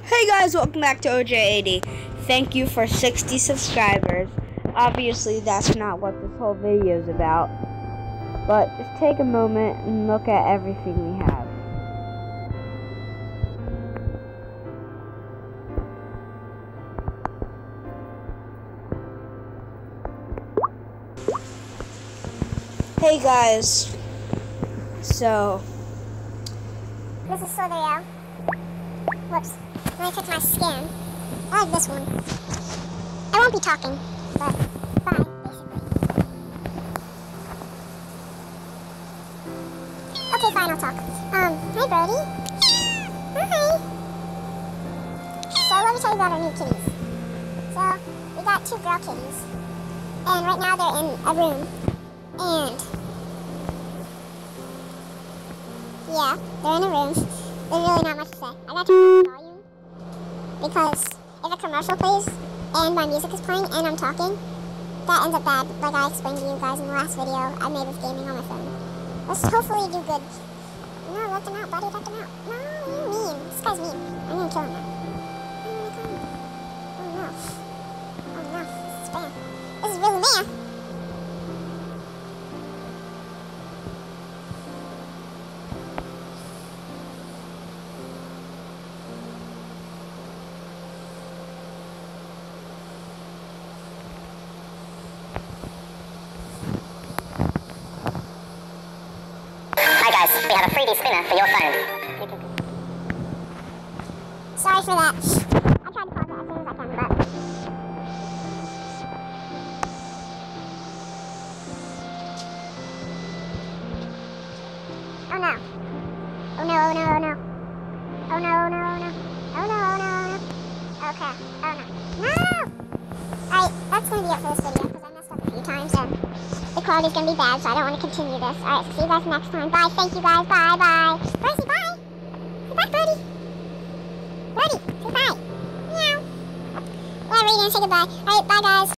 Hey guys, welcome back to OJ80. Thank you for 60 subscribers. Obviously, that's not what this whole video is about. But just take a moment and look at everything we have. Hey guys. So, this is Slither.io. Whoops. Let me fix my skin. I like this one. I won't be talking, but bye, basically. Okay, fine, I'll talk. Hey, Brody. Hi. So, let me tell you about our new kitties. So, we got 2 girl kitties. And right now they're in a room. And, yeah, they're in a room. There's really not much to say. I got to turn the volume because if a commercial plays and my music is playing and I'm talking, that ends up bad, like I explained to you guys in the last video I made with gaming on my phone. Let's hopefully do good. No, let them out, buddy, let them out. No, you're mean. This guy's mean. I'm gonna kill him now. Oh no. Oh no, this is bad. This is really bad. We have a freebie spinner for your phone. Sorry for that. I tried to pause it as soon as I can, but... Oh no. Oh no, oh no, oh no. Oh no, oh no, oh no. Oh no, oh no, oh no. Okay. Oh no. No! Alright, that's gonna be it for this video, because I messed up a few times, and the quality's gonna be bad, so I don't want to continue this. Alright, so see you guys next time. Bye, thank you guys. Bye, bye. Brycey, bye! Say bye, Birdie. Birdie, say bye. Meow. Whatever, you're gonna say goodbye. Alright, bye guys.